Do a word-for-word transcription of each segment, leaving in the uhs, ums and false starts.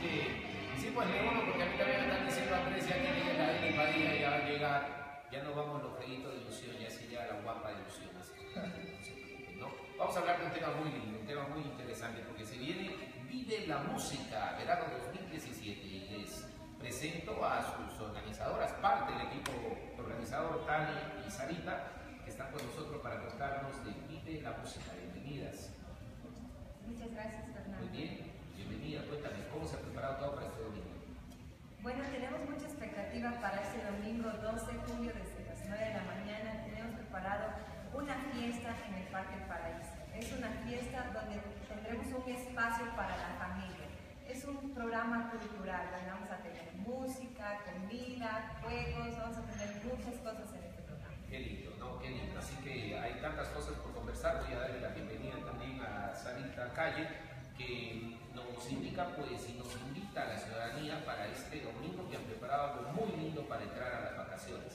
que, sí, pues me uno, porque a mí también me están diciendo Andrés, ya que viene la Eli Padilla, ya va a llegar, ya no vamos los jueguitos de ilusión, ya sí llega la guapa de ilusión, así que no se preocupen, ¿no? Vamos a hablar de un tema muy lindo, un tema muy interesante, porque se viene Vive la Música, verano dos mil diecisiete, y les presento a sus organizadoras, parte del equipo organizador, Tani y Sarita, que están con nosotros para contarnos de Vive la Música. Bienvenidas. Muchas gracias, Fernando. Muy bien, bienvenida. Cuéntame, ¿cómo se ha preparado todo para este domingo? Bueno, tenemos mucha expectativa para este domingo doce de julio desde las nueve de la mañana. Tenemos preparado una fiesta en el Parque El Paraíso. Es una fiesta donde tendremos un espacio para la familia. Es un programa cultural donde vamos a tener música, comida, juegos, vamos a tener muchas cosas en este programa. Qué lindo, ¿no? Qué lindo. Así que hay tantas cosas por conversar. Voy a darle la bienvenida también a Sarita Calle, que nos indica, pues, y nos invita a la ciudadanía para este domingo, que han preparado algo muy lindo para entrar a las vacaciones.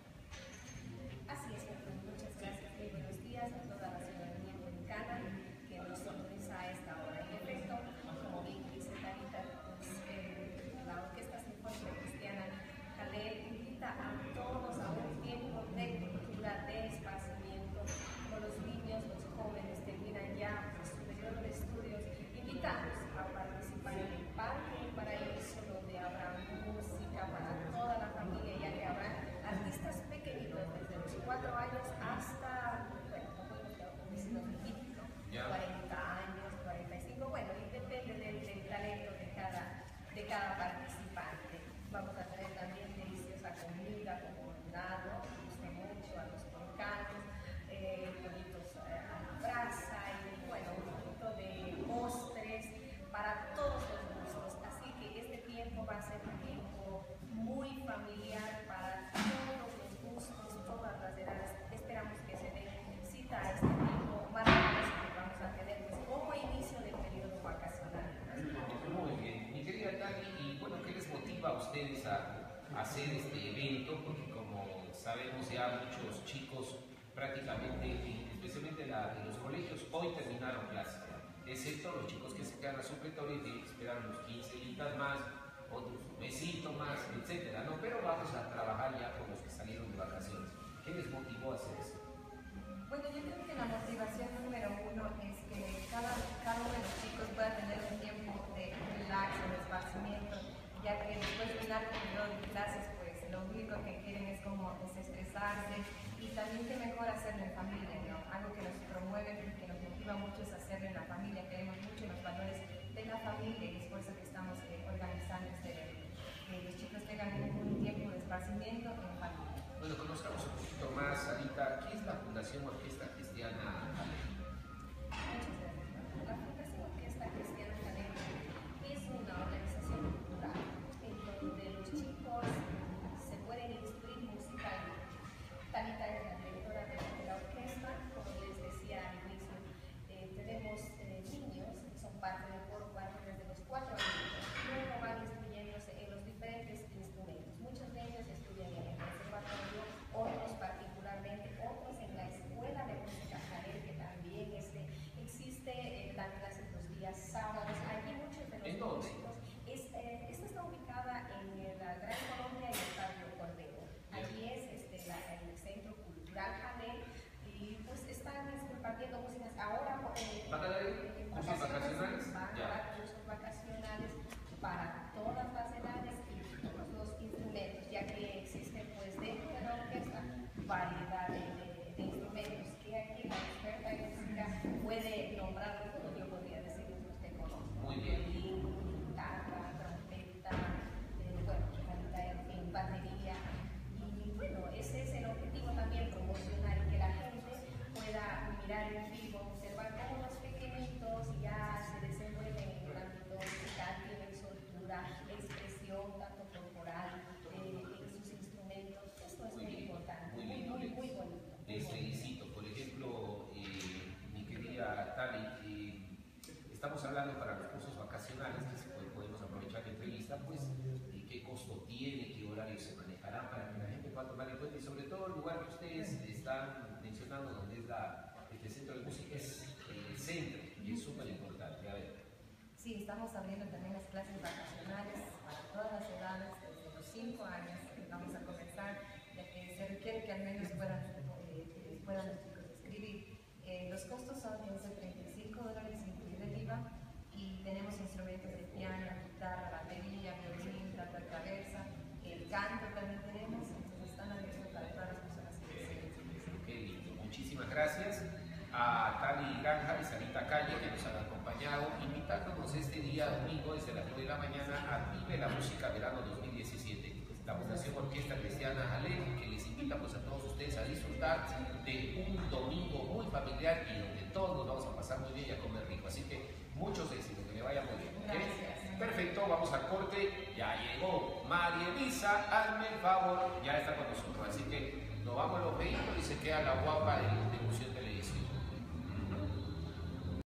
Así es, Fernando. Muchas gracias. Muy buenos días a toda la ciudadanía dominicana que nos sintoniza a esta hora. En efecto, como bien dice Tarita, pues, eh, la Orquesta Sinfónica Cristiana Jalel invita a todos a un tiempo de cultura, de esparcimiento, con los niños, los jóvenes terminan ya pues, su periodo de estudios, invitados a participar en el Parque El Paraíso, donde habrá música para toda la familia, ya que habrá artistas pequeñitos desde los cuatro años hasta, bueno, no podemos decir los viejitos, cuarenta años, cuarenta y cinco, bueno, y depende del, del talento de cada, de cada participante. Vamos a tener también deliciosa comida, como nado, me gusta mucho, a los polcanos, eh, pollitos eh, a la brasa y bueno, un poquito de postres para todos los gustos. Así que este tiempo va a ser un tiempo muy familiar para todos los gustos, todas las edades. Esperamos que se den cita a este tiempo maravilloso que vamos a tener pues, como inicio del periodo vacacional. Muy bien. Mi querida Tani, y bueno, ¿qué les motiva a ustedes a hacer este evento? Porque como sabemos ya muchos chicos prácticamente, especialmente la, de los colegios, hoy terminaron clases, excepto los chicos que se quedan a supletorio y tienen que esperar unos quince días más, otros un mesito más, etcétera, ¿no? Pero vamos a trabajar ya con los que salieron de vacaciones. ¿Qué les motivó a hacer eso? Bueno, yo creo que la motivación número uno es que cada, cada uno de los chicos pueda tener un tiempo de relax, de esparcimiento, ya que después de final del periodo de clases, pues lo único que quieren es como desestresarse y también que mejor hacerlo en familia, ¿no? Algo que nos promueve y que nos motiva mucho es hacerlo en la familia, queremos mucho los valores de la familia y es por eso que estamos eh, organizando este evento, que los chicos tengan un, un tiempo de esparcimiento en familia. Bueno, conozcamos un poquito más, Sarita, ¿qué es la Fundación Orquesta Cristiana Jalel? Muchas gracias. La Fundación Orquesta Cristiana Jalel es una organización cultural en donde los chicos se pueden instruir musicalmente. Talita es la directora de la orquesta, como les decía al inicio, eh, tenemos eh, niños que son parte del coro desde los cuatro años, luego van instruyéndose en los diferentes instrumentos. Muchos de ellos estudian en el conservatorio, otros particularmente, otros en la Escuela de Música Jalel, que también este, existe, eh, dan clases los días sábados. Allí muchos de los músicos, es, eh, esta está ubicada en la Gran Colombia y el Estadio Cordero. Allí es este, la, el Centro Cultural Jalel y pues están este, compartiendo músicas ahora. Eh, ¿Van a dar cursos vacacionales? Van a dar cursos vacacionales para todas las edades y todos los instrumentos, ya que existe pues dentro de la orquesta variedad de, de, de instrumentos que aquí la experta en música puede nombrar todo. Yo podría decir que usted conoce. Muy bien. Violín, guitarra, trompeta, eh, bueno, en fin, batería. Y bueno, ese es el objetivo también, promocionar y que la gente pueda mirar en vivo, observar cómo los pequeñitos ya se desenvuelven en el ámbito musical, tienen soltura, expresión, tanto corporal, eh, en sus instrumentos. Esto es muy, muy importante, muy, muy, muy, muy bonito. Les felicito. Por ejemplo, eh, mi querida Tali, eh, estamos hablando para los cursos vacacionales, que podemos aprovechar la entrevista, pues, eh, qué costo tiene, qué horario se manejará para que la gente pueda tomar en cuenta y sobre todo el lugar que ustedes están mencionando, donde es la, este centro de música, es el centro y es súper importante. A ver. Sí, estamos abriendo también las clases vacacionales los costos son de treinta y cinco dólares incluido el I V A y tenemos instrumentos de piano, guitarra, batería, violín, flauta traversa, el canto también tenemos, entonces están abiertos para todas las personas que deseen. Qué lindo, muchísimas gracias a Tali Granja y Sarita Calle que nos han acompañado, invitándonos este día domingo desde las nueve de la mañana a Vive la Música Verano dos mil diecisiete. La Fundación Orquesta Cristiana Jalén, que les invita pues, a todos ustedes a disfrutar de un domingo muy familiar y donde todos nos vamos a pasar muy bien y a comer rico. Así que muchos éxitos, que le vaya muy bien. ¿Okay? Gracias. Perfecto, vamos al corte. Ya llegó María Elisa, hazme el favor, ya está con nosotros. Así que nos vamos a los vehículos y se queda la guapa de, de Ilusión.